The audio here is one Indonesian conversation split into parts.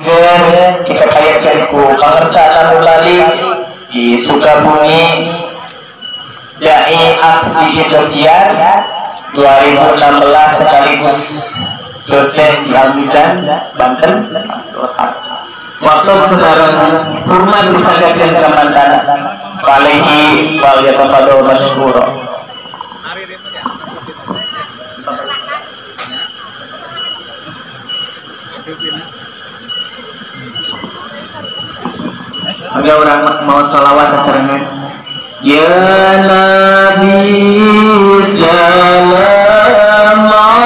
dikekayakan ku pengerjaan kali di Sukabumi Dai Aksi Indosiar 2016 sekaligus dosen di Al-Mizan Banten. Waktu sekarang hormat disanggakan kemantan Walihi waliyatafadol masyukuro. Ada orang mau salawat sekarang. Ya Nabi salam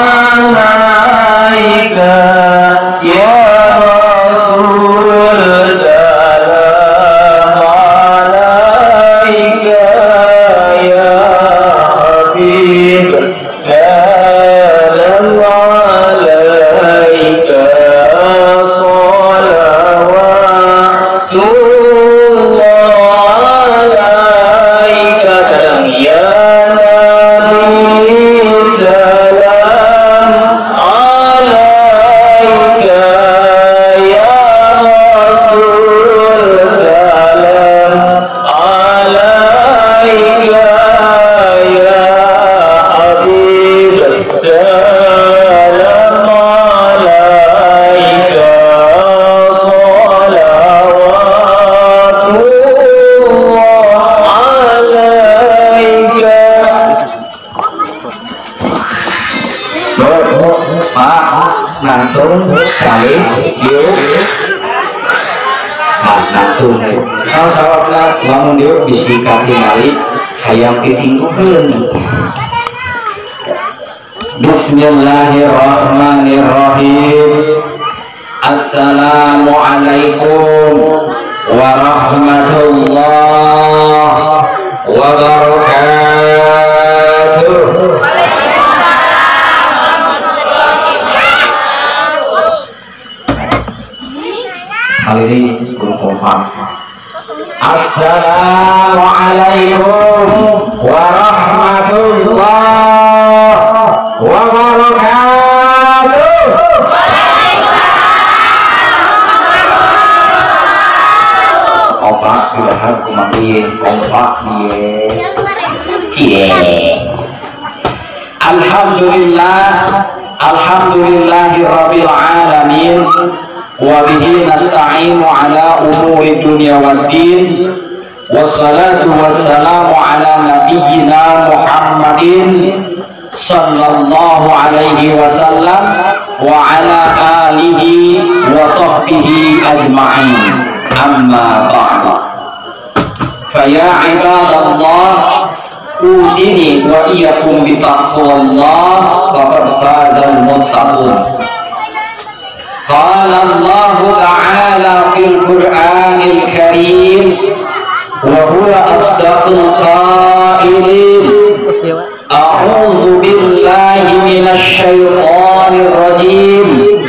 alaika, ya Rasul salam alaika, ya Habib salam alaika, kali yuk nantung kalau sawapna bangun yuk bisa tinggali hayam ditinggukeun. Bismillahirrahmanirrahim. Assalamualaikum warahmatullahi wabarakatuh. Kali ini berkompak. Assalamualaikum warahmatullahi wabarakatuh. Kompak tidak harus kumakiin kompak cie. Alhamdulillahirabbil alamin. Wabihi nasta'inu ala umuri dunia wal din. Wassalatu wassalamu ala nabiyyina Muhammadin sallallahu alaihi wasallam wa ala alihi wa sahbihi ajma'in. Amma ba'da. Faya ibadallah, usini wa iyyakum bitaqwallah, faqad fazal muttaqun. Qala Allah Ta'ala fil Qur'anil Karim wa huwa asdaqul qailin. A'udzu billahi minasy syaithanir rajim.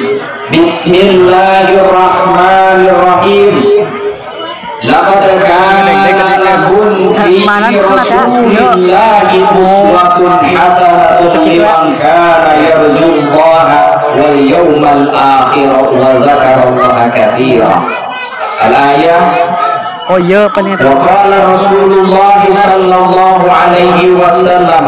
Bismillahirrahmanirrahim. Laqad kana lakum fi rasulillahi uswatun hasanatun liman kana yarjullaha wal yawmal akhir wa dzakarallaha katsira. Al-ayah. Oh iya, peneta. Wa qala Rasulullah sallallahu alaihi wasallam,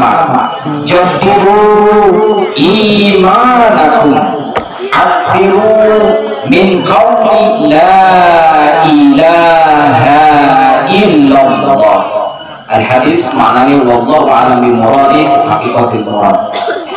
jaddidu imanakum, akthiru min qawli la ilaha illallah. Al-hadis maknanya wallahu a'lam bi muradi haqiqatul murad.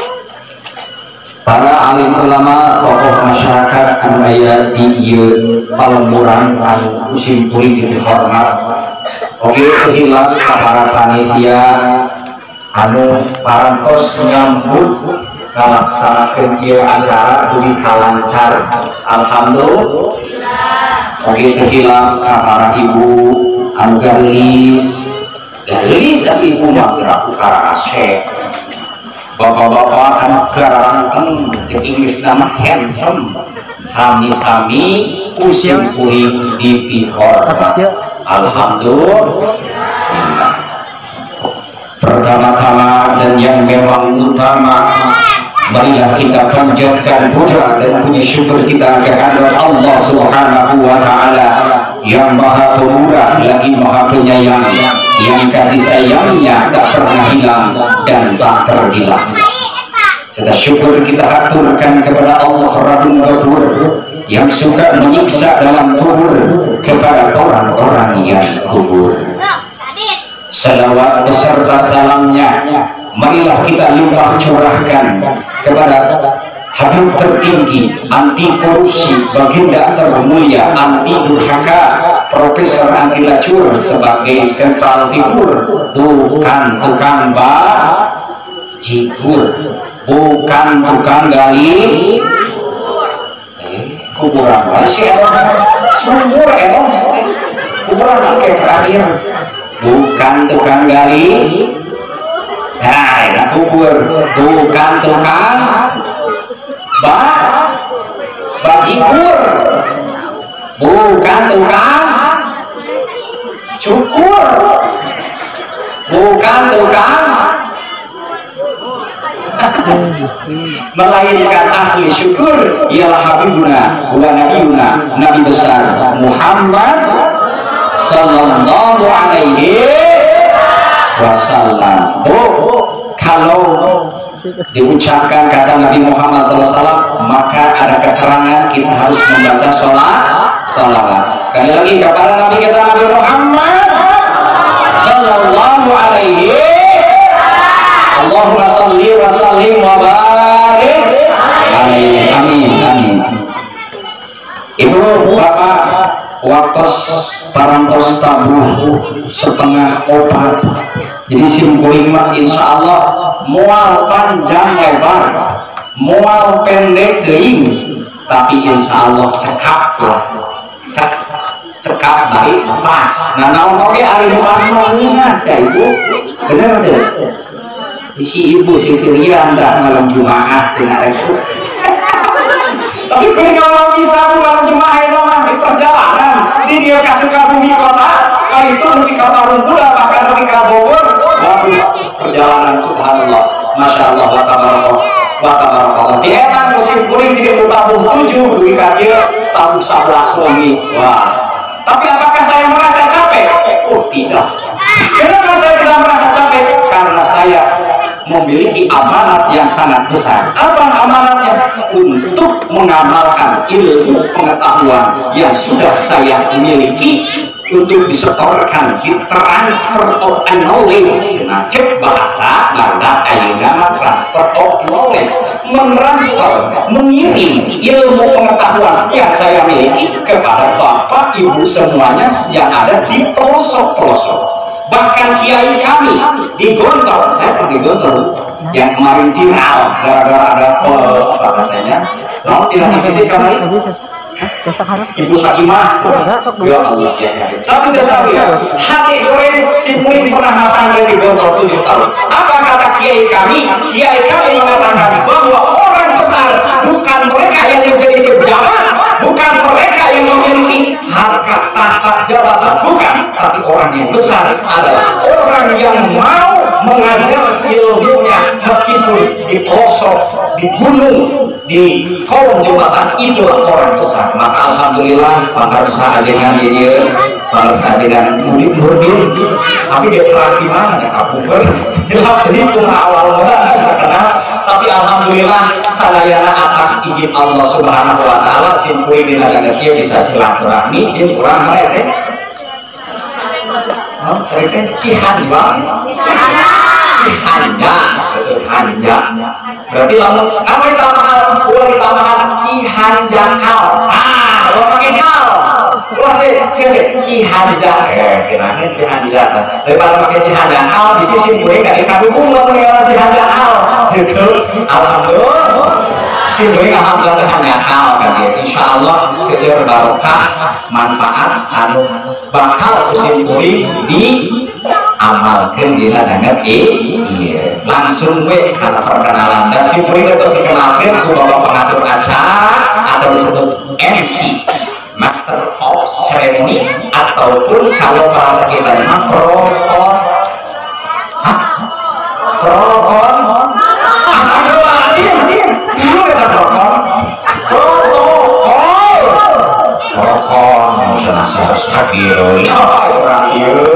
Para alim ulama, tokoh masyarakat anu aya di ieu Palembang anu musim puri dihormat. Oge kehilang para panitia anu parantos menyambut ngalaksanakeun ieu acara dugi kalancar. Alhamdulillah. Oge kehilang para ibu anu garis dan ibu mah gerak ukara asep. Bapak-bapak anak garangkeng cek Inggris nama handsome, sami-sami usim kuring di pihor. Alhamdulillah. Pertama-tama dan yang memang utama Marilah kita panjatkan puja dan puji syukur kita kehadirat Allah Subhanahu wa Ta'ala yang Maha Pemurah lagi Maha Penyayang, yang kasih sayangnya tak pernah hilang dan tak terhilang. Serta syukur kita aturkan kepada Allah Rabbul Ghafur yang suka menyiksa dalam kubur kepada orang-orang yang kubur. Salawat beserta salamnya marilah kita limpah curahkan kepada Habib tertinggi, anti korupsi, baginda termulia, anti durhaka, Profesor anti lacur sebagai sentral figur, bukan tukang bajigur, bukan tukang gali kuburan masih sumur kuburan sampai terakhir, bukan tukang gali. Nah, enak kubur, bukan tukang bajigur, bukan tukang cukur, bukan tukang melainkan ahli syukur ialah Habibuna wa Nabiuna, Nabi besar Muhammad sallallahu alaihi wasallam. Kalau diucapkan kata Nabi Muhammad SAW, maka ada keterangan kita harus membaca sholawat. Sekali lagi kepada Nabi kita, Nabi Muhammad sallallahu alaihi, Allahumma sholli wa sallim wa barik alaihi. Amin, amin. Ibu bapak, waktos parantos tabuh setengah opat. Jadi simkuling mah insya Allah mual panjang lebar, mual pendek teuing, tapi insya Allah cekap lah, cekap baik pas. Nah naon oge ari pas mah ngeunah sia ibu, bener teu? Si ibu sisirian dah malam Jumat cenah rek. Tapi kalau bisa malam Jumat itu mah di perjalanan di dia ka Sukabumi kota, kali itu di Kabarun pula bahkan di Bogor. Perjalanan subhanallah, masya Allah, wa tabarakallah. Di etan musim kuring jadi tahun 7 duit dia tahun 11 lagi. Wah. Tapi apakah saya merasa capek? Oh tidak. Kenapa saya tidak merasa capek? Karena saya memiliki amanat yang sangat besar. Apa amanatnya? Untuk mengamalkan ilmu pengetahuan yang sudah saya miliki, untuk disetorkan, transfer of knowledge. Nah, cek bahasa karena ayeuna transfer of knowledge, mentransfer, mengirim ilmu pengetahuan yang saya miliki kepada bapak ibu semuanya yang ada di pelosok-pelosok. Bahkan kiai kami di Gontor, saya pernah di Gontor yang kemarin viral gara-gara ada apa katanya, no tidak dipetik kemarin. Ibu Sakimah, ya Allah, ya. Tapi serius, hati goreng simpulin pernah masangnya di Gontor 7 tahun. Apa kata kiai kami? Kiai kami mengatakan bahwa orang besar bukan mereka yang menjadi pejabat, bukan mereka yang memiliki harkat tahta jabatan, bukan. Tapi orang yang besar adalah orang yang mau mengajar ilmunya meskipun di pelosok, di gunung, di kolong jembatan, itulah orang besar. Maka alhamdulillah pantarsa dengan dia, pantarsa dengan murid murid, tapi dia terang gimana ya aku berhitung awal mula bisa kenal. Tapi alhamdulillah sadayana atas izin Allah Subhanahu wa Ta'ala simpul di negara dia bisa silaturahmi jeung urang mereka. Mereka Cihanjang, Hanja. Berarti lamun apa tambahan? Ulah tambahan Cihanjakal. Kalau pakai kal, ulah sih Cihanjak. Kira-kira Cihanjak. Daripada pakai Cihanjakal, bisa simpulin kan dikabung lamun ngaran Cihanjakal. Gitu. Alhamdulillah. Simpulin alhamdulillah Cihanjakal kan ya. Insyaallah seueur barokah manfaat anu bakal simpulin di amalkan di ladangnya iya langsung we karena perkenalan dan simpulin terus dikenalkan ke bapak pengatur acara atau disebut MC, Master of Ceremony, ataupun kalau bahasa kita memang prokon astagfirullahaladzim rokok sana stabil orang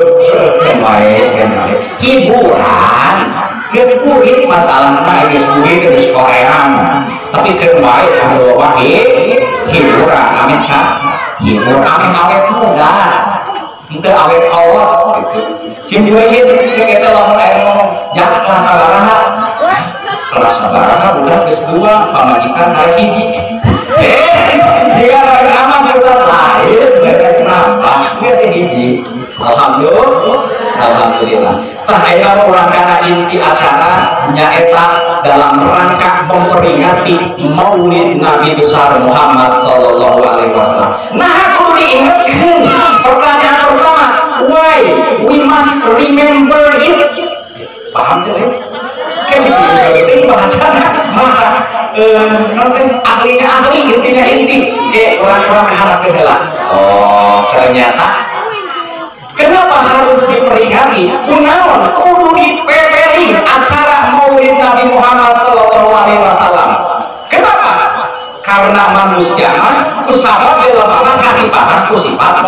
hiburan geus puit masalahna geus puit geus korean tapi keur bae anu loba hiburan amin ka hiburan amin awet muda teu awet Allah gitu sim dua ieu cek eta lamun aya ngomong jangan kelas sabaraha kelas sabaraha budak geus dua pamajikan hari hiji dia nama sudah lain kenapa geus hiji alhamdulillah tah aya urang kana inti acara nyaeta dalam rangka memperingati Maulid Nabi besar Muhammad sallallahu alaihi wasallam. Nah, kudu diingatkeun pertanyaan pertama, why we must remember it? Paham teh? Kan sih bahasana bahasa ahlinya ahli intinya inti orang-orang harapkeun heula. Oh, ternyata kenapa harus diperingati? Kunaon kudu dipeperi acara Maulid Nabi Muhammad sallallahu alaihi wasallam. Kenapa? Karena manusia mah kusabab lelebatan kasifatan ku sifat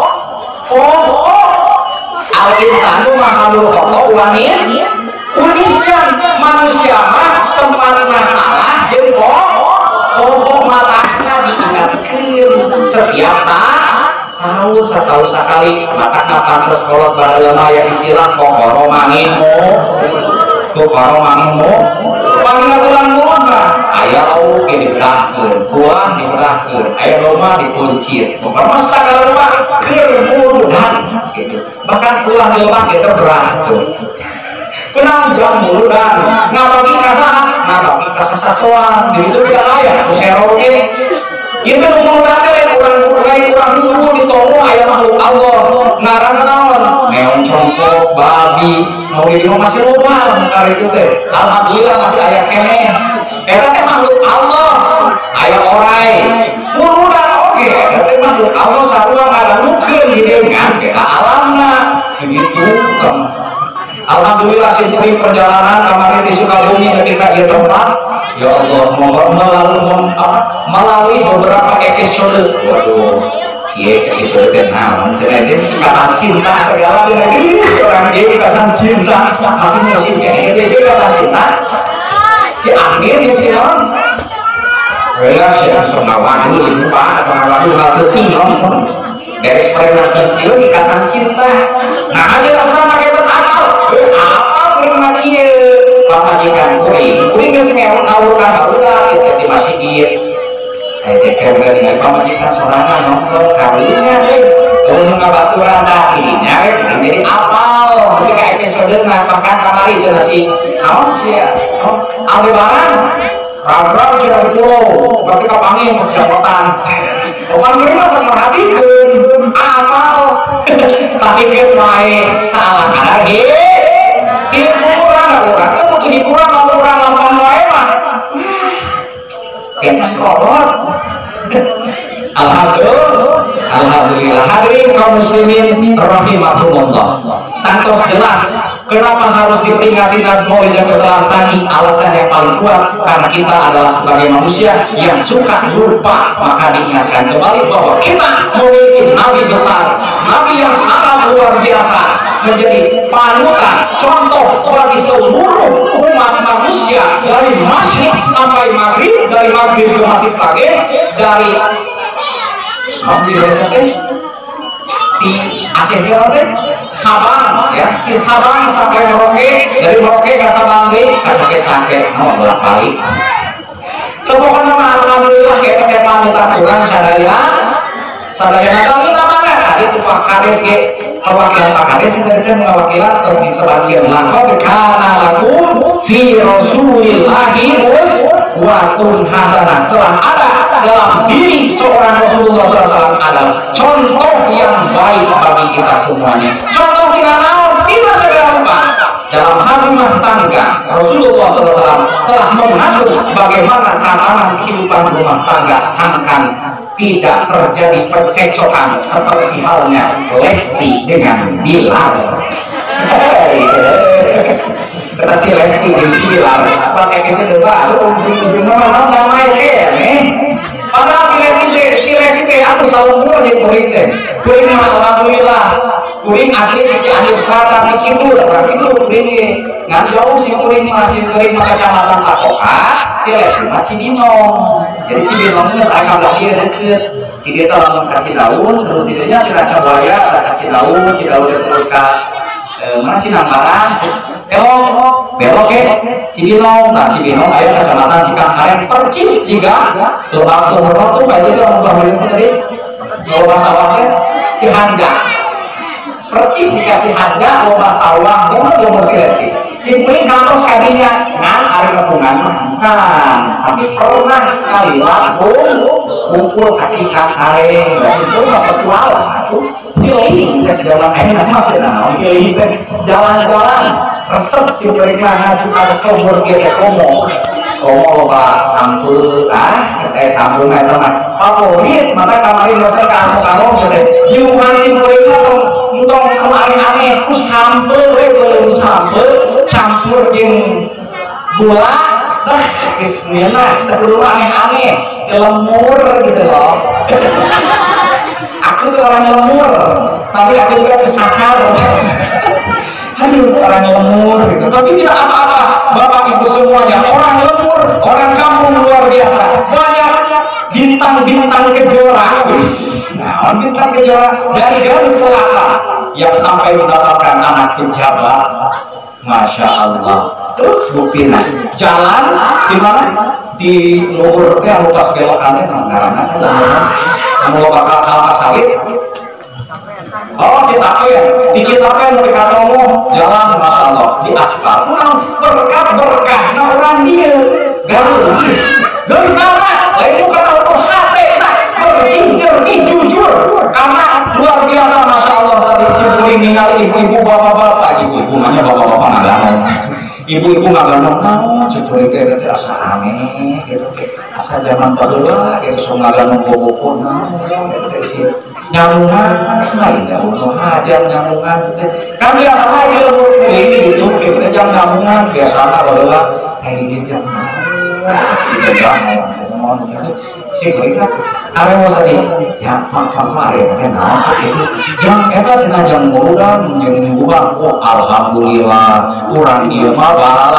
al-insanu mahalul khata unisnya manusia mah tempatna salah jeung matana diingatkeun setiap tahu satahu sakali maka pantes kolot baralemah yang istilah kokoro manginmu panggil bulan mah aya au ge diberahkeun buah diberahkeun aya loma dikuncir pokoknya sagala rumah keur murudan gitu bahkan ulah di lemah ge terberahkeun kenal jam murudan ngabagi ka sasatuan gitu tidak aya ku seroge itu umumnya kurang dulu ditolong ayam makhluk Allah ngaranna naon meong congkok babi mau ini masih lupa hari itu teh alhamdulillah masih aya keneh eta teh makhluk Allah aya orai murudan oge eta teh makhluk Allah sarua ngadangukeun hideungan ka alamna begitu alhamdulillah simpuli perjalanan kemarin di Sukabumi ketika ieu tempat ya Allah melalui beberapa episode waduh cie episode ke-6 cenah kata cinta segala orang dia kata cinta masih musim kayak dia kata cinta si Amir yang si non si Songawan ibu pak Songawan hal penting nonton dari perenang kecil ikatan cinta nah aja tak sama kayak betakal apa pernah kia pamajikan kuing geus ngawurkan barudak itu di masjid kayak teker dengan pamajikan sorangan nonton kawinnya untuk ngabaturan dirinya jadi apal ketika episode bahkan kamari cenah si naon sih Aldebaran rabrang cenah pulau ketika panggil mesti dapotan orang mereka sama hatikan amal tapi dia main salah ada hiburan orang butuh hiburan orang lampang wae mah kita kolot alhamdulillah hadirin kaum muslimin rahimakumullah tantos jelas kenapa harus diperingati dan Maulid Nabi Sallallahu tadi alasan yang paling kuat karena kita adalah sebagai manusia yang suka lupa maka diingatkan kembali bahwa kita memiliki Nabi besar Nabi yang sangat luar biasa menjadi panutan contoh bagi seluruh umat manusia dari masyriq sampai maghrib dari maghrib ke masjid lagi dari di Aceh teh Sabang ya di Sabang sampai Merauke dari Merauke ke Sabang deh cakek mau bolak-balik pokoknya alhamdulillah kita teh panutan urang sadaya kali namanya tadi Pak Kades ge perwakilan Pak Kades tadi kan mewakilkan terus di sebagian laqad kana lakum fi rasulillahi uswatun hasanah telah ada dalam diri seorang Rasulullah SAW adalah contoh yang baik bagi kita semuanya. Contoh kita naon tidak segala rupa dalam hal rumah tangga Rasulullah SAW telah mengatur bagaimana tatanan kehidupan rumah tangga sangkan tidak terjadi percecokan seperti halnya Lesti dengan Bilar. Kata si Lesti di Bilar pakai episode baru ujung-ujungnya namanya nih padahal si Lesti kita aku selalu murah di kuring teh. Kuring mah alhamdulillah. Kuring asli di Cianjur Selatan di Kidul, kuring ngan jauh si kuring kecamatan Takoka, si Lesti mah Cibinong. Jadi Cibinong geus aya lahir deukeut. Jadi itu langsung ke Cidaun, terus tidaknya di Racabaya, ada ke Cidaun terus ke mana sih Nambarang, belok ke Cibinong. Nah Cibinong aya kecamatan Cikangkaren percis jika lubang tuh kayak itu orang bahulin tadi loba sawahnya Cihangga percis dikasih harga loba sawah bener si Lesti simpulin kantos kadinya ngan ari kepungan mancan tapi pernah kali kumpul ka Cikangkaren simpul mah petualang atuh pilih cek dalam enak mah cenah pilih jalan-jalan resep simpulin mah ngajukan kubur ge komo loba sampul saya sampul mah eta mah favorit maka kemarin dosen ka kamu sudah jiuman simpulin tong kemarin aneh ku sampel belum sampel campur jeung gula geus meuna terlalu aneh-aneh lemur gitu loh aku tuh orang lemur tapi aku juga kesasar aduh orang lemur gitu tapi tidak apa-apa bapak ibu semuanya orang lemur orang kampung luar biasa banyak bintang-bintang kejora nah bintang kejora dari Garut Selatan yang sampai mendapatkan anak pejabat Masya Allah buktinya jalan di mana di luhur teh anu pas belokannya ngaranna kan anu bakal kelapa sawit Citapen di Citapen mereka ngomong jalan Masya Allah di aspal berkah nah orang dia garis sama lain bukan auto hati bersih jernih jujur karena luar biasa Masya Allah tadi si ningali ibu-ibu bapak-bapak ibu-ibu namanya bapak-bapak ngaganong ibu-ibu ngaganong cukurin kayak gitu asa aneh gitu asa zaman baheula gitu so ngaganong bobo-bobo gitu sih nyamungan lain ya Allah ajar nyamungan kan biasa lagi lembur ini gitu kita jam nyamungan biasa baheula kayak gitu si mereka ada mau tadi ya kemarin kenal jam eta cenah jam bulan jam bulan oh alhamdulillah kurang ieu mah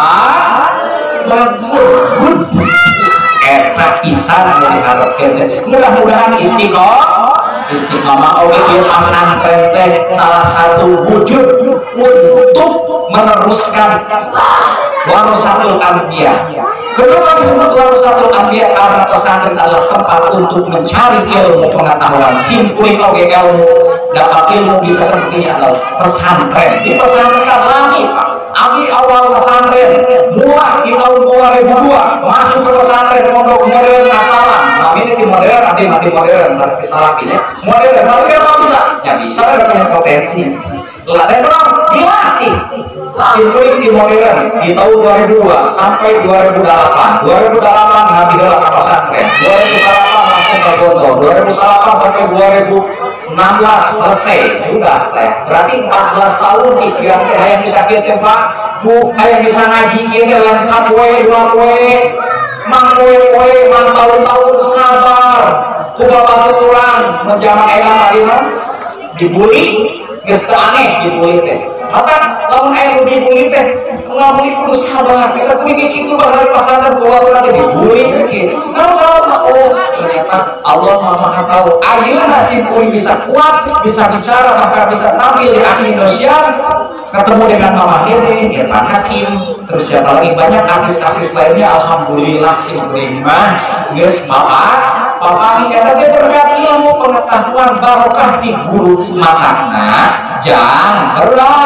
bagus eta pisan nu diharapkeun mudah-mudahan istiqomah oge ieu pasantren teh salah satu wujud untuk meneruskan warasatul anbiya. Kedua disebut warasatul anbiya karena pesantren adalah tempat untuk mencari ilmu pengetahuan. Simpulin oge ilmu dapat ilmu bisa sepertinya adalah pesantren. Di pesantren lami Pak. Abi awal pesantren mulai di tahun 2002 masuk ke pesantren pondok modern Asalam. Nah ini di modern nanti modern sampai salakinya modern tapi kalau bisa ya bisa ada punya potensi. Lah dan dilatih simpulin di modern di tahun 2002 sampai 2008 ngabi gelar ke pesantren 2008 langsung ke Gonto 2008 sampai 2016 selesai sudah saya berarti 14 tahun pikiran saya yang bisa kita Pak Bu yang bisa ngaji kita yang sapoe dua poe mang poe mang tahun-tahun sabar ku bapak kurang menjamak elang tadi dibully geus aneh dibully teh maka lamun aya nu dibully teh ngabully kudu sabar kita kudu kitu bakal pasantren bawa lagi dibully kitu nah salah oh ternyata Allah Maha tahu ayeuna simpul bisa kuat bisa bicara bahkan bisa tampil di Aceh Indonesia ketemu dengan Mama Dede Irfan Hakim terus siapa lagi banyak artis-artis lainnya alhamdulillah simpul mah geus bapak ini kata berkat ilmu pengetahuan barokah di guru matana jangan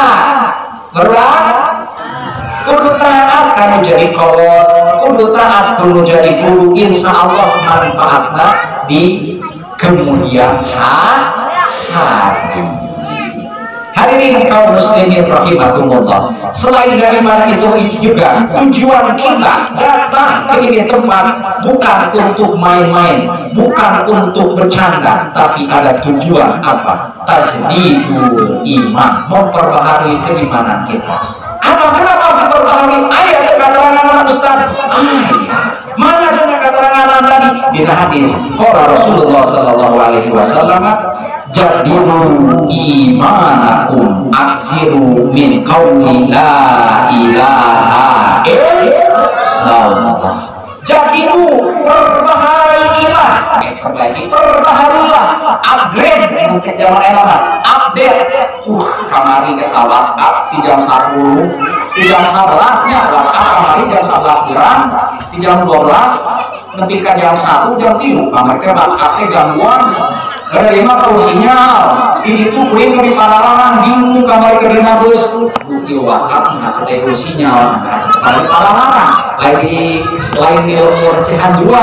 berat kudu taat kamu jadi kolot kudu taat kudu jadi guru insya Allah manfaatnya di kemudian hari hadirin kaum muslimin rahimakumullah selain daripada itu juga tujuan kita datang ke ini tempat bukan untuk main-main bukan untuk bercanda tapi ada tujuan apa tajdidul iman memperbaharui keimanan kita kenapa memperbaharui ayat keterangan Ustaz ayat mana keterangan tadi dina hadis qala Rasulullah sallallahu alaihi wasallam jadilu imanakum aksiru min qauli la ilaha illallah. Jadilu perbahailah, perbaharilah, upgrade mencet zaman elama, update. Kamari kita WhatsApp di jam 10, di jam 11 nya WhatsApp kamari jam 11 dirang, di jam 12 lebih ke jam 1 jam 3 kamari WhatsApp gangguan. Ada 5 tahu sinyal ini tuh kuing di palarangan bingung kamari ke dina bus di WhatsApp nggak cetek sinyal pada palarangan lagi lain di luar Cihanjua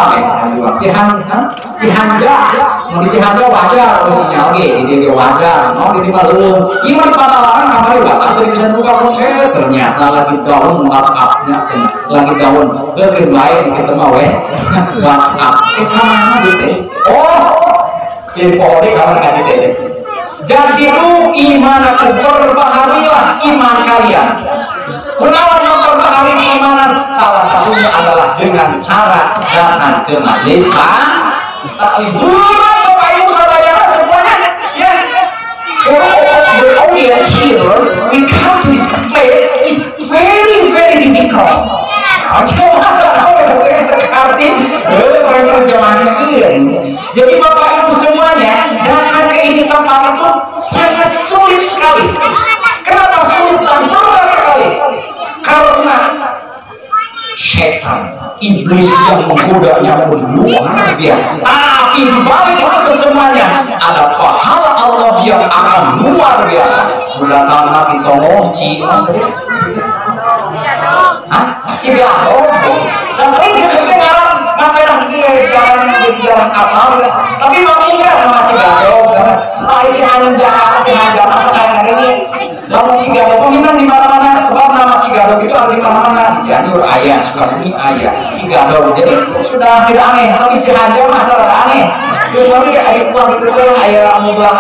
Cihanja mau di Cihanja wajar sinyal di wajar mau di Palung ini di palarangan kamari WhatsApp bisa buka ternyata lagi down WhatsAppnya lagi down lebih lain kita mau WhatsApp mana gitu Polri kawan nggak gitu. Jadi lu iman aku perbaharilah iman kalian. Kunaon memperbaharui keimanan? Salah satunya adalah dengan cara datang ke majelis taklim. Bapak Ibu saudara semuanya, ya. The audience here, we come to this place is very difficult. Jadi Bapak Ibu semuanya datang ke ini tempat itu sangat sulit sekali. Kenapa sulit dan berat sekali? Karena setan, iblis yang menggodanya luar biasa. Tapi di balik itu kesemuanya ada pahala Allah yang akan luar biasa. Datang Nabi Tomoci. Cigado, dan sering sebelumnya ngapain jalan kapal, tapi mamanya nama Cigado, lain Cihanjana sekarang hari ini, nama Cigado pemimpin di mana-mana, sebab nama Cigado itu ada di mana-mana, di Cianjur ayah, Sukabumi ayah, Cigado, jadi sudah tidak aneh, tapi Cihanjana masalah aneh, kecuali ayah pulang itu kan ayah mutlak,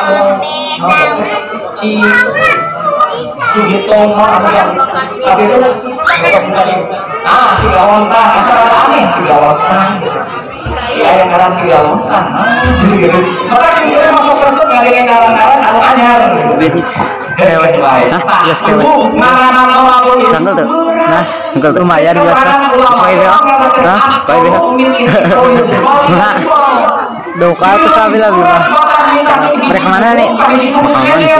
Cigitong, tapi itu Cigawontang, asal aneh Cigawontang gitu. Ya yang ngaran Cigawontang. Maka sebenarnya masuk resep ngadengin ngaran-ngaran anu anyar. Hebat baik. Yes, hebat. Sangkel tuh. Nah, sangkel tuh lumayan jelas kan. Sesuai deh. Nah, sesuai deh. Nah, doka itu sabi lah bima. Mereka mana nih? Aman sih.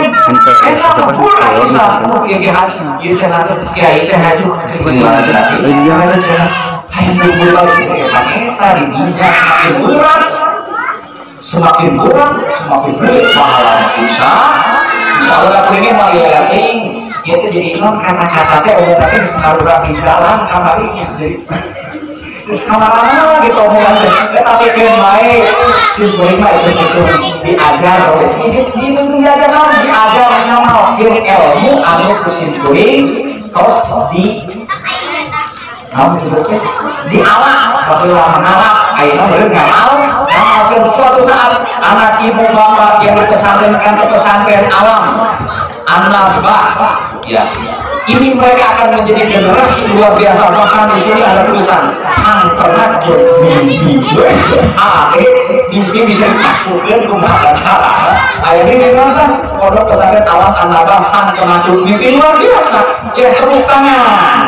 Semakin berat pahala kita. Kalau aku ini melihat itu jadi non kata-kata teh udah tapi sekarang di dalam kamar ini sendiri. Sekarang gitu omongan tapi baik simpulnya itu diajar oleh itu diajar nama ilmu anu kesimpuling tos di namun sebetulnya di alam apabila mengalap akhirnya boleh ngamal dan suatu saat anak ibu bapak yang berpesantrenkan ke pesantren alam anak ya ini mereka akan menjadi generasi luar biasa. Bahkan di sini ada tulisan sang ternak bermimpi besar. Mimpi bisa ditaklukkan kumaha cara. Akhirnya gimana? Pondok pesantren alam Anaba sang ternak bermimpi luar biasa. Ya tepuk tangan.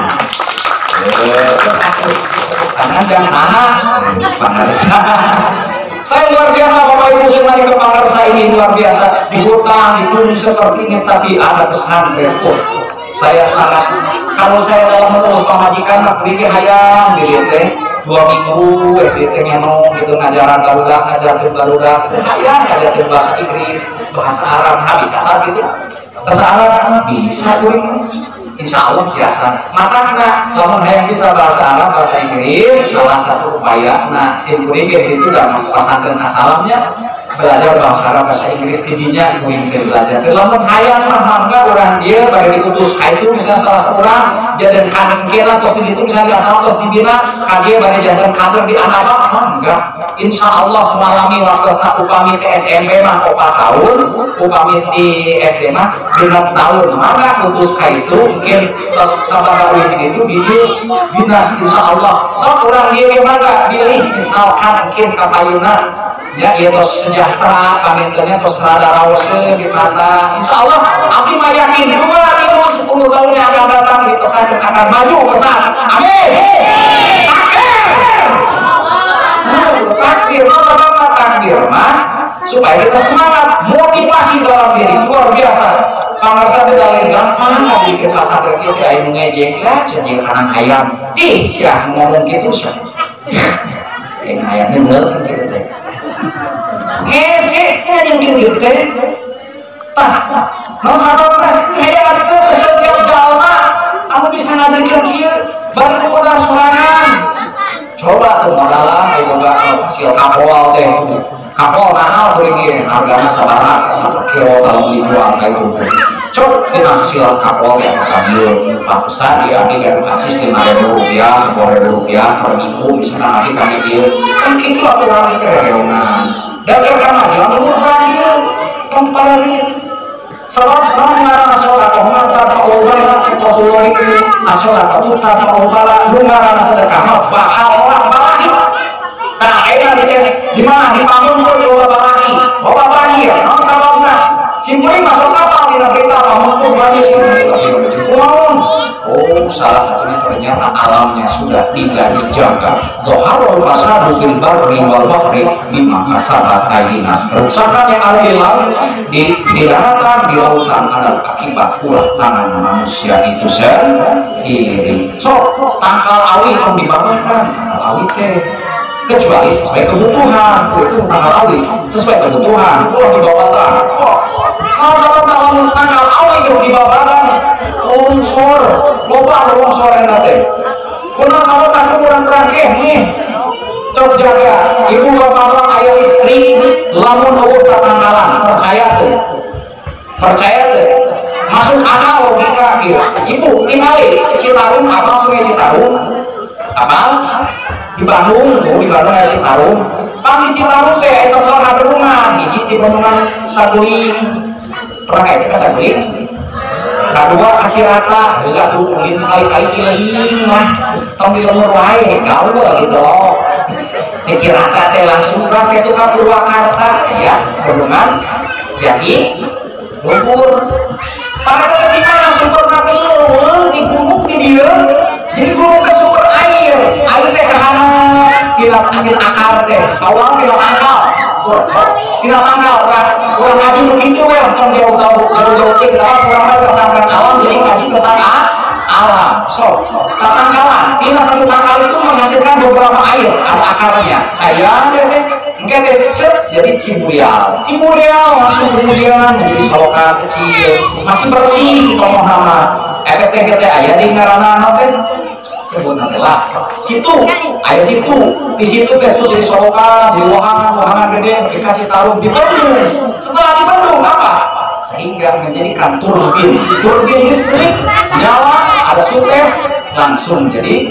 Tangan jam sana. Pangarsa. Saya luar biasa Bapak Ibu semuanya ke Pangarsa ini luar biasa. Di hutan, di gunung seperti ini tapi ada pesantren pun. Saya sangat kalau saya dalam menurut pemajikan beli hayang gitu teh 2 minggu gitu ngenong gitu ngajaran barudak hayang ngajarin bahasa Inggris bahasa Arab habis Arab gitu bahasa Arab bisa kuring insya Allah biasa makanya kalau hayang bisa bahasa Arab bahasa Inggris salah satu upaya nah simpuling gitu udah masuk pesantren asalamnya belajar bahasa Arab bahasa Inggris tidinya mungkin belajar. Lamun hayang mah mangga orang dia bagi diutus itu misalnya salah seorang jadi kanan kira terus dihitung misalnya asal terus dibina kaget bari jalan kantor di anak enggak. Insya Allah mengalami waktu upami di SMP mah 4 tahun, upami di SD mah 6 tahun. Maka putus itu mungkin pas sama itu bina insya Allah. So kurang dia maka pilih misalkan mungkin kapayuna ya itu sejahtera pangintennya terus rada rawse di mana insya Allah abdi mah yakin 10 tahun yang akan datang di pesan akan maju pesan amin takbir masa takbir mah supaya kita semangat motivasi dalam diri luar biasa kamar saya dari gampang lagi ke pasar kita ayo ngejek lah jadi anak ayam siap ngomong gitu sih yang ayam bener gitu teh ngesesnya yang gitu teh tah masalah kayak itu setiap jalma aku bisa ngajakin dia baru kepada sorangan coba tuh modalah ayo boga hasil kapol teh kapol mahal begini harganya sabaraha 1 kilo kalau dijual kayak gitu cok kita hasil kapol yang kami Pak Ustad ya ini yang asis 5.000 rupiah 10.000 rupiah per minggu misalnya nanti kami dia kan gitu aturan itu reungan dan mereka maju murah dia tanpa lagi sebab mengarang sholat mata ta'ubala cekosului asolat mata ta'ubala mengarang sedekah pahala balahi nah enak dicek dimana dibangun pun bawa balahi ya non sababna simpulin masuk kapal tidak berita bangun balahi oh salah satunya ternyata alamnya sudah tidak dijaga zoharul fasadu fil barri wal bahri mimma kasabat aydinas kerusakan yang ada di laut di daratan di lautan adalah akibat ulah tangan manusia itu sendiri so tangkal awi yang dibangunkan tangkal awi teh kecuali sesuai kebutuhan itu tangkal awi sesuai kebutuhan kalau di bawah tanah kalau sama tangkal awi ke di bawah tanah longsor loba longsor yang nanti kuna sama takut kurang berangkeh nih cok jaga ibu bapak ayah istri lamun ukur tatanggalan percaya tuh masuk akal logika gitu ibu tinggali Citarum apa sungai Citarum apa di Bandung ya Citarum pang di Citarum teh sebelah ada rumah di Bendungan Saguling pernah kayak kita Saguling kedua Kacirata enggak tuh mungkin sekali-kali keliling lah tong di nomor wae gaul gitu loh di Cirata teh langsung gas ke tukang Purwakarta ya Bendungan jadi lumpur pada ketika sumber kabel di gumuk di dia jadi gumuk ke sumber air teh kehana tidak angin akar teh awal tidak angkal tidak tanggal kurang ngaji begitu ya kan jauh-jauh cek sama kurang kesangkan alam jadi ngaji tentang alam so tangkalan tidak satu tangkal itu menghasilkan beberapa air ada akarnya saya mungkin jadi cibuyal langsung kemudian menjadi solokan kecil masih bersih di Muhammad efek ayah di ngarana sebut adalah situ ayah situ di situ kayak itu jadi solokan jadi wahangan gede kita Citarum di Bandung setelah di Bandung apa sehingga menjadikan turbin listrik nyala ada sutet langsung jadi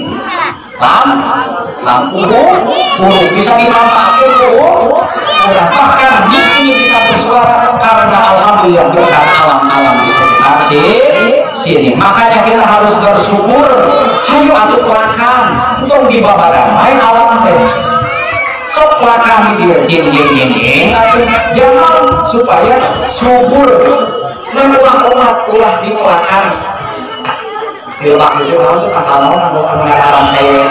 lampu burung bisa dimanfaatkan bahkan ini bisa bersuara karena alhamdulillah berkat alam-alam di sekitar sini makanya kita harus bersyukur hayu atuh kelakan untuk dibawa damai alam teh sok kelakan dia jeng jangan supaya subur umat ulah di kelakan dilebak itu kalau kata lawan alam saya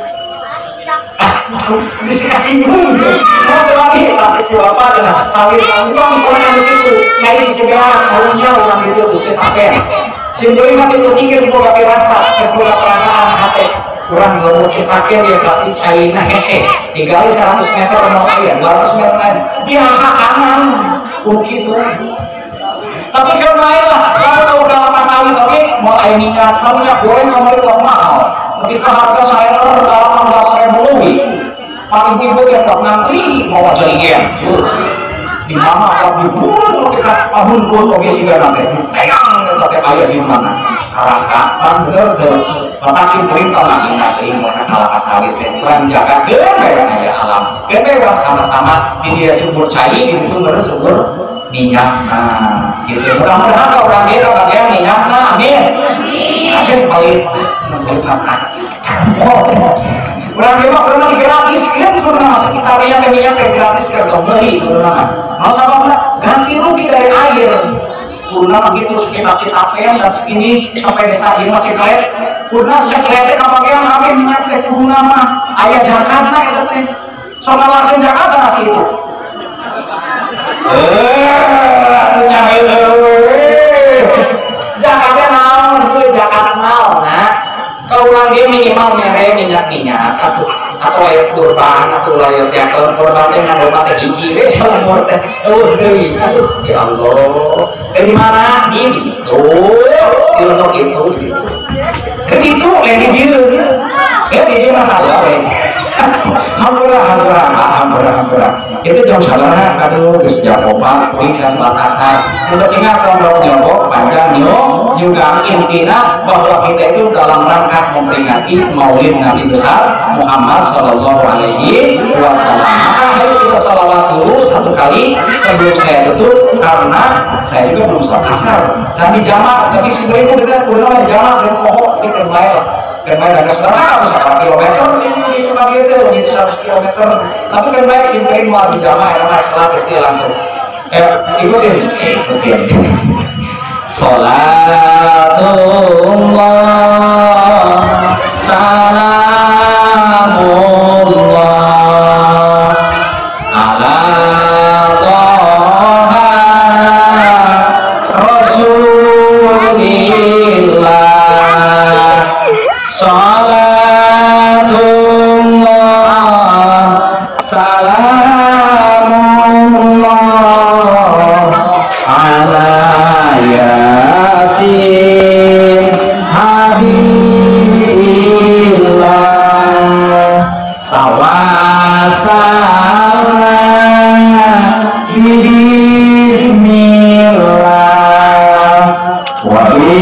bisa kasih bung saya lagi tapi apa dengan sawit orang itu cari di segala kalaunya orang itu cetaknya simbolnya itu tinggi semoga pirasa semoga perasaan hati kurang ngomong cetaknya dia pasti China hese tinggal 100 meter mau air 200 meter dia kanan begitu tapi kalau main lah kalau tahu dalam sawit tapi mau air minyak goreng kamu itu mahal ketika harga saya dalam 16.000 lebih paling ibu yang tak ngantri mau jadinya di mana kalau ibu ketika tahun pun oke sih nanti tayang nanti ayah di mana rasakan bener tuh maka simpuling kalau lagi nanti mereka kalah sawit kurang jaga keren aja alam keren orang sama-sama di dia subur cair itu bener subur minyak nah gitu mudah-mudahan kalau orang dia kebagian minyak nah amin aja paling makan orang dia mah pernah gratis kan pernah sekitarnya ke minyak gratis ke beli pernah masa ganti rugi dari air purna begitu sekitar Citapen dan segini sampai desa ini masih klet purna sekletnya kapagian lagi minyak teh purna mah ayah Jakarta itu teh soal warga Jakarta sih itu Jakarta naon itu Jakarta naon nah kalau orang dia minimal mere minyak atau air kurban atau air teater kurban yang ada mata hiji wes umur teh deui aduh ya Allah dari mana ini di lono itu gitu yang di dieu ya di masalah we hampura itu jauh salah aduh geus japopa kuing kan batasan untuk ingat kalau nyobok panjang juga intinya bahwa kita itu dalam rangka memperingati Maulid Nabi besar Muhammad Shallallahu Alaihi Wasallam. Ayo kita sholawat dulu satu kali sebelum saya tutup karena saya juga belum sholat asar. Jadi jamak, tapi sebenarnya kita kurang jamak dan pohon di terbaik. Terbaik dari sekarang harus 1 kilometer di pagi itu lebih 100 kilometer. Tapi terbaik dimulai mau di jamak yang sholat istilah langsung. Ikutin. Salatullah salamullah ala toha rasulillah salatullah salamullah ala Yasin Habibillah tawasalna bismillah wa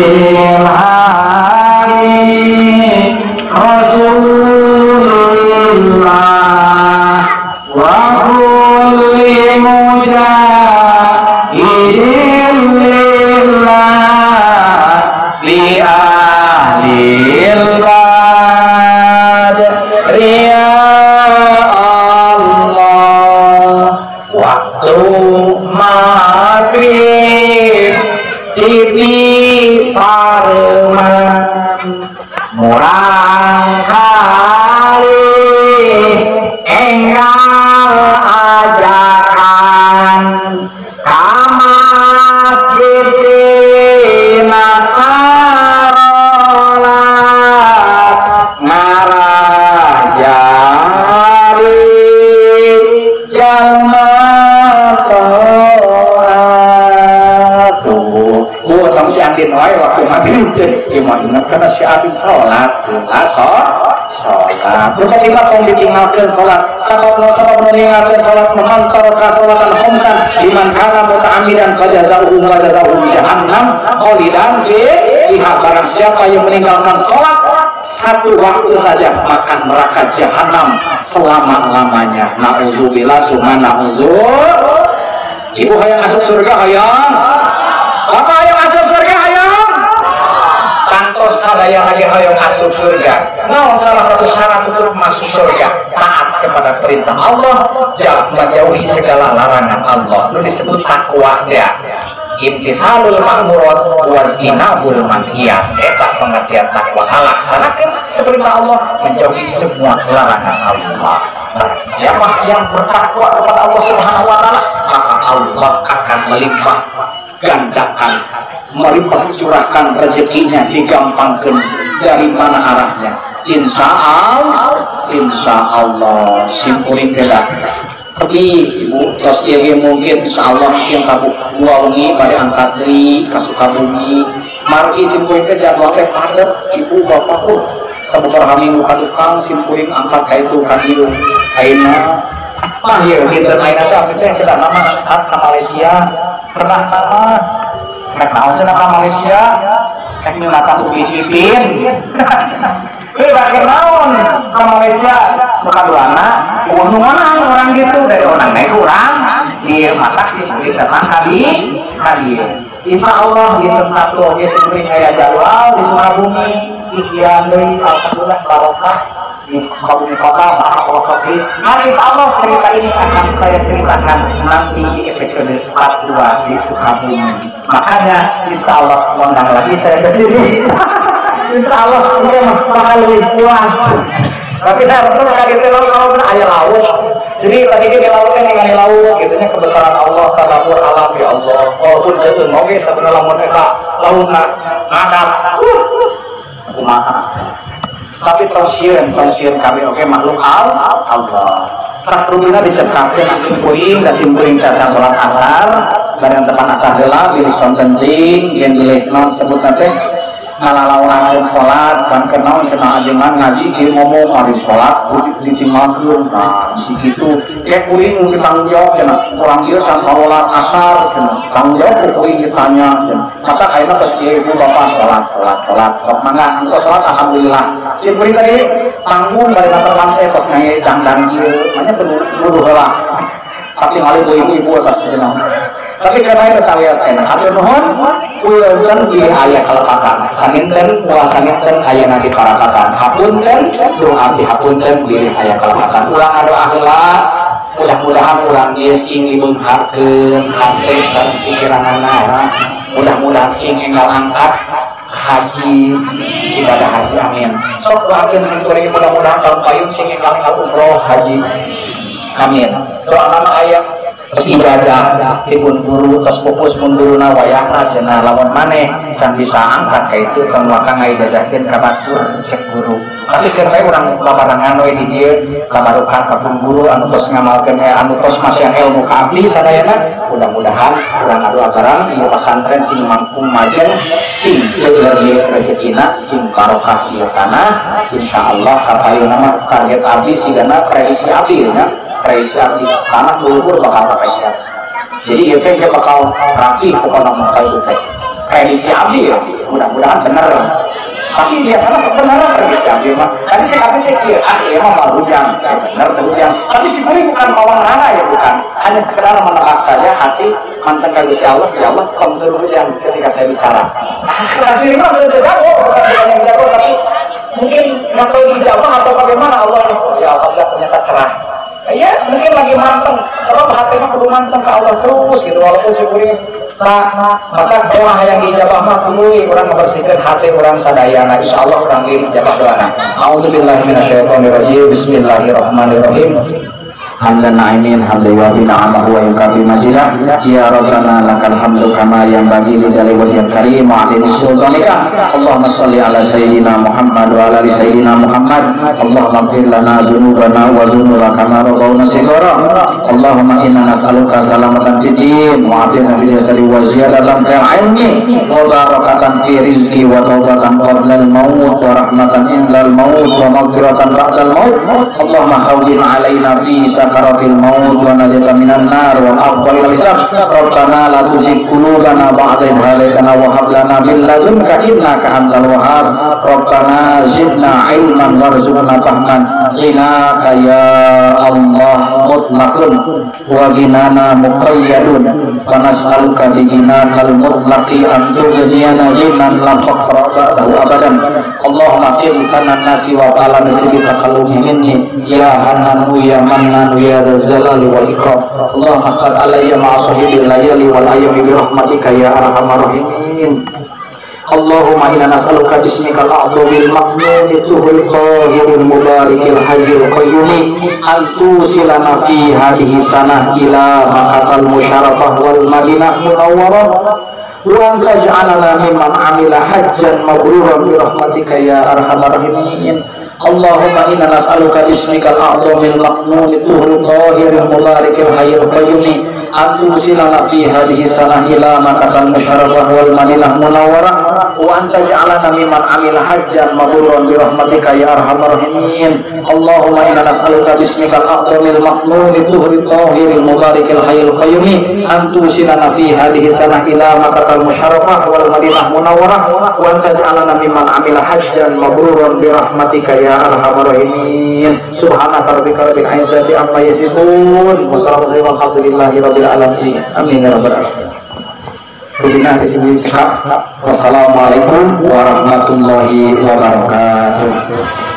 bilhari rasulillah wa kulli mujahidin li ahlil badri ya Allah waktu maghrib tipi pareman murang kali enggal ajakan ka masjid sinasarolat ngarajari jalma to'atuh orang si Andin wae waktu maghrib iman ingat karena si Andin sholat berarti mah kong ditinggalkan sholat sabab meninggalkan sholat menontor ka sholatan khomsan iman kana muta'amidan fajazauhu jahannam kholidan fiha barang siapa yang meninggalkan sholat satu waktu saja makan neraka jahanam selama-lamanya na'udzubillah summa na'udzub ibu hayang masuk surga hayang bapak hayang masuk surga hayang kantos sadaya lagi hayang masuk surga nah salah satu syarat untuk masuk surga taat kepada perintah Allah menjauhi segala larangan Allah itu disebut takwa dia imtisalul ma'murat wa jinabul manhiyat eta pengertian takwa laksanakan perintah Allah menjauhi semua larangan Allah. Nah, siapa yang bertakwa kepada Allah Subhanahu wa taala maka Allah akan melimpah gandakan melimpah curahkan rezekinya digampangkan dari mana arahnya insya Allah simpuling beda tapi ibu terus dia mungkin insya Allah yang kabu buaungi pada angkat dari Kasukabumi margi simpuling ke jadwalnya padat ibu bapakku sabubar kami muka tukang simpuling angkat kaitu kadiu aina mahir kita aina tapi yang kita nama angkat ke Malaysia pernah nama mereka aja nama Malaysia nyunatan upin-ipin. Berakhir naon ke Malaysia berkaduana uang mana orang gitu dari orang naik kurang di mata sih mungkin datang kali insya Allah gitu satu oke seperti kayak jadwal di Sukabumi ikhtiar dari alhamdulillah barokah di Sukabumi kota Mahakosokri. Nah insya Allah cerita ini akan saya ceritakan nanti di episode part 2 di Sukabumi, makanya insya Allah undang lagi saya ke sini. Insya Allah ini bakal lebih puas. Tapi saya rasa kaget kalau ayah laut. Jadi tadi di laut kan dengan laut, gitunya kebesaran Allah, tadabur alam ya Allah. Walaupun itu moge sebenarnya lamun eta laut ngadap. Kumaha. Tapi tausian kami oke makhluk Allah. Sakrubina dicekapkan asim puing tata sholat asar. Barang tepan asar heula bilison penting yang dileknon sebut nanti ngalalawan sholat dan kenal kena ajengan ngaji dia ngomong hari sholat ditinggalkan. Nah situ kayak kuing mungkin tanggung jawab kena kurang dia sholat asar kena tanggung jawab kuing ditanya maka kayaknya pas dia ibu bapak sholat sok mangga engkau sholat alhamdulillah si kuing tadi tanggung dari latar lantai pas ngaya dangdang dia hanya penuh lah tapi ngalih ibu atas jenang. Tapi karena itu saya hatur nuhun ulun di aya kalepatan saninten puasaninten aya nanti parapatan hapunten doa dihapunten di aya kalepatan ulang ado akhlak mudah-mudahan ulang ieu sing dibeungharkeun hate sareng pikiranana mudah-mudahan sing enggal angkat haji ibadah haji amin sok doakeun sing kuring mudah-mudahan tahun payung sing enggal umroh haji amin doa nama aya ibadah dipun guru tos pupus mun guruna wayahna cenah lamun maneh can bisa angkat ka itu tong wakang ngajajahkeun ka batur cek guru tapi keur bae urang babarengan we di dieu kabarukan ka guru anu tos ngamalkeun anu tos masih ilmu ka abdi sadayana mudah-mudahan urang adu agarang ieu pesantren sing mampu majeng sing seueur ieu rezekina sing barokah ieu tanah insyaallah kapayeuna mah target abdi sigana prediksi abdi nya prediksi abdi tanah luhur bakal spesial. Jadi itu yang bakal rapi pokoknya bakal itu prediksi abdi ya mudah-mudahan benar. Tapi dia karena sebenarnya prediksi abdi mah tadi saya kata kecil ya mah hujan benar hujan. Tapi sebenarnya bukan pawang rana ya bukan hanya sekedar menebak saja hati mantan kali ya Allah kamu turun hujan ketika saya bicara. Hasil ini mah sudah jago bukan yang jago tapi mungkin nggak tahu dijawab atau bagaimana Allah ya Allah ternyata cerah. Ya mungkin lagi manteng, sebab hatinya kudu manteng ke Allah terus gitu walaupun si kuring maka doa yang dijabah mah tuluy urang membersihkan hati urang sadayana insyaallah urang dijabah doana. A'udzubillahi minasyaitonirrajim. Bismillahirrahmanirrahim. Hamdan na'imin hamdan wa bina'amahu wa yukabi mazidah ya Rabbana lakal hamdu kama yang bagi li jali wajhil karim wa alini sultanika Allahumma salli ala sayyidina Muhammad wa ala sayyidina Muhammad Allahumma gfir lana dzunubana wa dzunuba kama rabbana sigara Allahumma inna nas'aluka salamatan fid din wa afiyatan fil jasadi wa ziyadatan fil ilmi wa barakatan fi rizqi wa tawbatan qabla al-maut wa rahmatan indal maut wa maghfiratan ba'dal maut Allahumma hawwin alaina fi sakaratil maut wa najatan minan nar wa afdalil hisab rabbana la tuzigh qulubana ba'da idh hadaytana wa hab lana min ladunka innaka antal wahhab rabbana zidna ilman warzuqna fahman ghinaka ya Allah mutlaqun wa ghinana muqayyadun wa nas'aluka bi ghinakal mutlaqi an tughniyana ghinan la faqra ba'dahu abadan Allahumma qil kana nasi wa ta'ala nasibi takallumi minni ya hananu ya mannan ya dzalali wal ikram Allahumma qad alayya ma'a sahibil layali wal ayami bi rahmatika ya arhamar rahimin Allahumma inna nas'aluka bismikal a'dhamil ma'muni tuhul qahiril mubarikil hayyil qayyum an tusilana fi hadhihi sanah ila makatal musyarafah wal madinah munawwarah wa an taj'alana mimman 'amila hajjan mabruran bi rahmatika ya arhamar rahimin Allahumma inna nas'aluka bismikal a'dhamil ma'muni tuhul qahiril mubarikil hayyil qayyum antusilana fi hadhihi sanah ila Makkah musyarrafah wal Madinah munawwarah wa anta ja'alana mimman amila hajjan mabrurun bi rahmatika ya arhamar rahimin. Allahumma inna nas'aluka bismikal a'zamil mahmud tuhri tahiril mubarikil hayyul qayyum antusilana fi hadhihi sanah ila Makkah musyarrafah wal Madinah munawwarah wa anta ja'alana mimman amila hajjan mabrurun bi rahmatika ya arhamar rahimin. Subhanaka rabbika rabbil izzati amma yasifun wa salamun alhamdulillahi rabbil alamin. Amin ya rabbal alamin. Wassalamualaikum warahmatullahi wabarakatuh.